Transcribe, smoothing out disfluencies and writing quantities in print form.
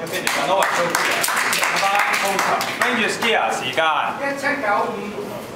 咁變嚟講都係都嘅。啱啱 total，跟住 skier 時間。1795。